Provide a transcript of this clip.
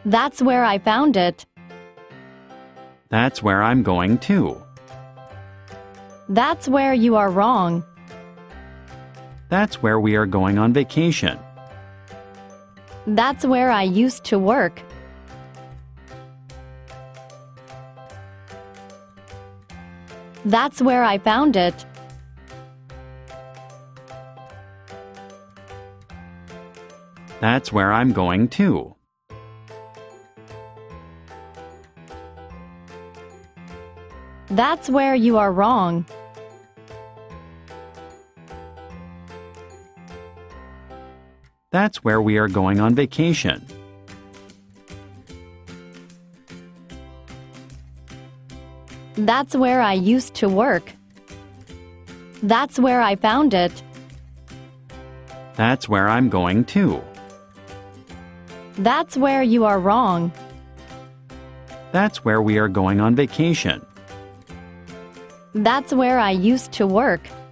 That's where I found it. That's where I'm going to. That's where you are wrong. That's where we are going on vacation. That's where I used to work. That's where I found it. That's where I'm going to. That's where you are wrong. That's where we are going on vacation. That's where I used to work. That's where I found it. That's where I'm going to. That's where you are wrong. That's where we are going on vacation. That's where I used to work.